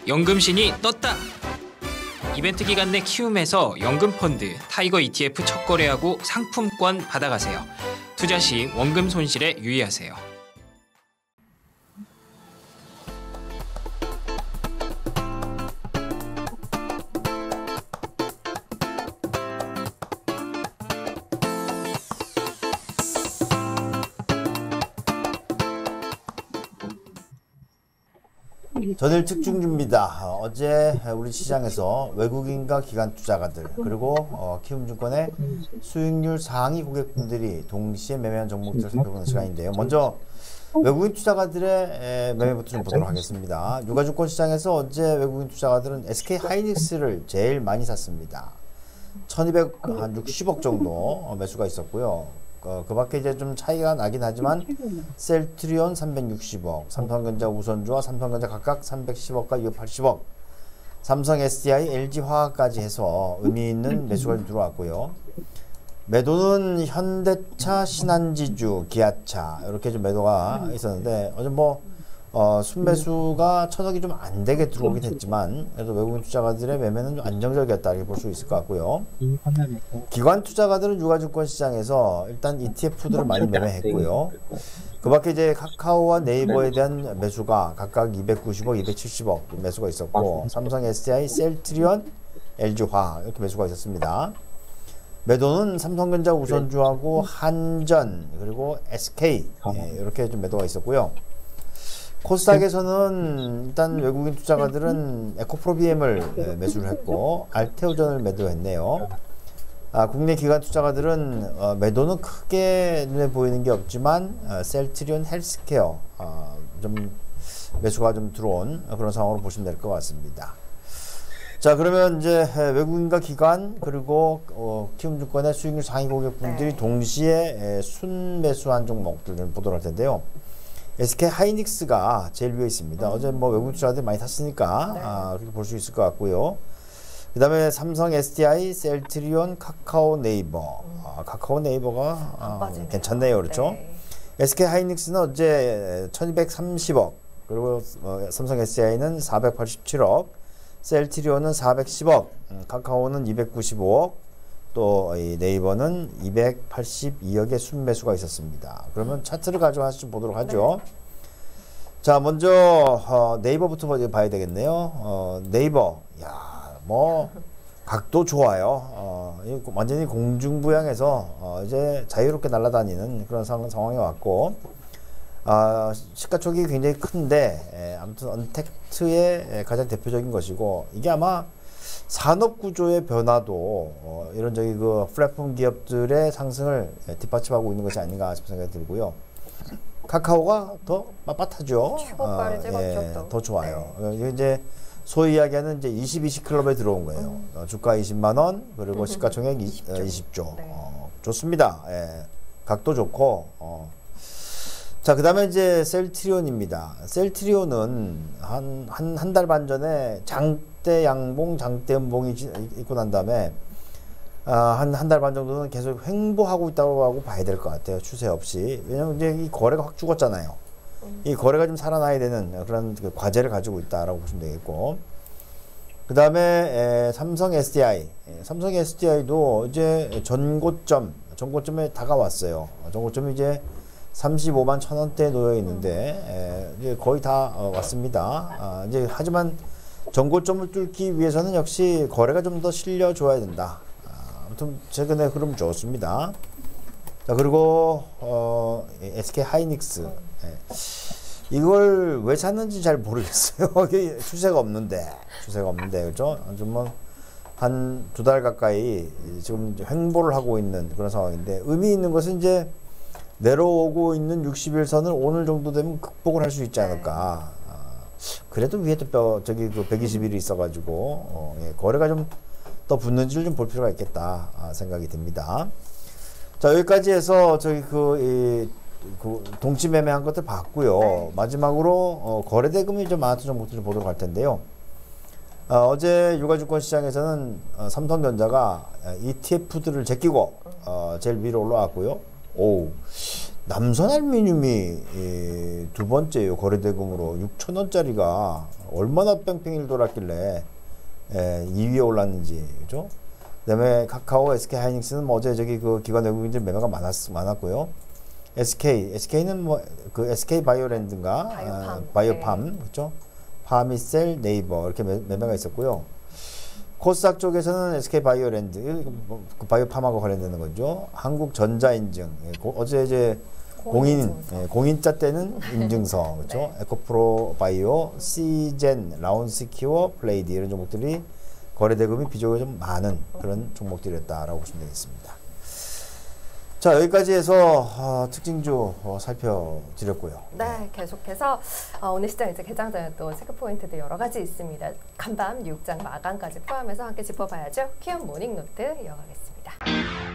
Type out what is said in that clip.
연금신이 떴다. 이벤트 기간 내 키움에서 연금펀드 타이거 ETF 첫 거래하고 상품권 받아가세요. 투자 시 원금 손실에 유의하세요. 전일 특중주입니다. 어제 우리 시장에서 외국인과 기관 투자가들 그리고 키움증권의 수익률 상위 고객분들이 동시에 매매한 종목들을 살펴보는 시간인데요. 먼저 외국인 투자가들의 매매부터 좀 보도록 하겠습니다. 유가증권 시장에서 어제 외국인 투자가들은 SK 하이닉스를 제일 많이 샀습니다. 1260억 정도 매수가 있었고요. 그 밖에 이제 좀 차이가 나긴 하지만 셀트리온 360억, 삼성전자 우선주와 삼성전자 각각 310억과 280억, 삼성 SDI, LG화학까지 해서 의미 있는 매수가 좀 들어왔고요. 매도는 현대차, 신한지주, 기아차 이렇게 좀 매도가 있었는데 어제 순매수가 천억이 좀 안 되게 들어오긴 했지만 그래도 외국인 투자가들의 매매는 좀 안정적이었다 이렇게 볼 수 있을 것 같고요. 기관 투자가들은 유가증권 시장에서 일단 ETF들을 많이 매매했고요. 그 밖에 이제 카카오와 네이버에 대한 매수가 각각 290억, 270억 매수가 있었고 삼성 SDI, 셀트리온, LG화학 이렇게 매수가 있었습니다. 매도는 삼성전자 우선주하고 한전 그리고 SK 이렇게 좀 매도가 있었고요. 코스닥에서는 일단 외국인 투자가들은 에코프로비엠을 매수를 했고 알테오전을 매도했네요. 국내 기관 투자가들은 매도는 크게 눈에 보이는 게 없지만 셀트리온 헬스케어 좀 매수가 좀 들어온 그런 상황으로 보시면 될 것 같습니다. 자, 그러면 이제 외국인과 기관 그리고 키움증권의 수익률 상위 고객분들이 동시에 순매수한 종목들을 좀 보도록 할 텐데요. SK 하이닉스가 제일 위에 있습니다. 어제 외국인 투자자들이 많이 탔으니까 그렇게 볼 수 있을 것 같고요. 그 다음에 삼성 SDI, 셀트리온, 카카오 네이버. 카카오 네이버가 괜찮네요. 그렇죠? 네. SK 하이닉스는 어제 1230억, 그리고 삼성 SDI는 487억, 셀트리온은 410억, 카카오는 295억, 또 이 네이버는 282억의 순매수가 있었습니다. 그러면 차트를 가지고 하나씩 좀 보도록 하죠. 네. 자, 먼저 네이버부터 봐야 되겠네요. 네이버, 각도 좋아요. 완전히 공중부양해서 이제 자유롭게 날아다니는 그런 상황이 왔고, 시가총액이 굉장히 큰데 아무튼 언택트의 가장 대표적인 것이고, 이게 아마 산업구조의 변화도 이런 그 플랫폼 기업들의 상승을 뒷받침하고 있는 것이 아닌가 싶은 생각이 들고요. 카카오가 더 빳빳하죠. 더 좋아요. 네. 이제 소위 이야기하는 이제 20 클럽에 들어온 거예요. 주가 20만 원, 그리고 시가총액 20조. 네. 좋습니다. 각도 좋고. 자, 그 다음에 이제 셀트리온입니다. 셀트리온은 한 달 반 전에 장대 양봉, 장대 음봉이 있고 난 다음에 한 달 반 정도는 계속 횡보하고 있다고 하고 봐야 될 것 같아요. 추세 없이. 왜냐면 이제 이 거래가 확 죽었잖아요. 이 거래가 좀 살아나야 되는 그런 과제를 가지고 있다라고 보시면 되겠고. 그 다음에 삼성 SDI. 삼성 SDI도 이제 전고점에 다가왔어요. 전고점이 이제 35만 1,000원대에 놓여 있는데 이제 거의 다 왔습니다. 이제 하지만 전고점을 뚫기 위해서는 역시 거래가 좀 더 실려줘야 된다. 아무튼 최근에 흐름 좋습니다. 자, 그리고 SK 하이닉스 이걸 왜 샀는지 잘 모르겠어요. 이게 추세가 없는데 그렇죠? 좀 한 2달 가까이 지금 횡보를 하고 있는 그런 상황인데 의미 있는 것은 이제 내려오고 있는 60일선을 오늘 정도 되면 극복을 할 수 있지 않을까. 그래도 위에 또 그 120일이 있어가지고 거래가 좀 더 붙는지를 좀 볼 필요가 있겠다 생각이 듭니다. 자, 여기까지 해서 동치 매매한 것들 봤고요. 네. 마지막으로 거래대금이 좀 많았던 종목들 좀 보도록 할 텐데요. 어제 유가증권 시장에서는 삼성전자가 ETF들을 제끼고 제일 위로 올라왔고요. 남선 알루미늄이 두 번째요. 거래대금으로 6,000원짜리가 얼마나 뺑뺑이를 돌았길래 2위에 올랐는지, 그죠? 그다음에 카카오, SK 하이닉스는 뭐 어제 저기 그 기관 외국인들 매매가 많았고요. SK는 뭐 그 SK 바이오랜드인가, 바이오팜, 네. 그렇죠? 파미셀, 네이버 이렇게 매매가 있었고요. 코스닥 쪽에서는 SK 바이오랜드, 그 바이오팜하고 관련되는 거죠. 한국전자인증, 어제 이제 공인자 때는 인증서, 그렇죠? 네. 에코프로 바이오, 시젠, 라운스키워, 플레이드 이런 종목들이 거래대금이 비교가 좀 많은 그런 종목들이었다라고 보시면 되겠습니다. 자, 여기까지 해서 특징주 살펴드렸고요. 네, 계속해서 오늘 시장 이제 개장 전에 또 체크 포인트도 여러 가지 있습니다. 간밤 뉴욕장 마감까지 포함해서 함께 짚어봐야죠. 키움 모닝노트 이어가겠습니다.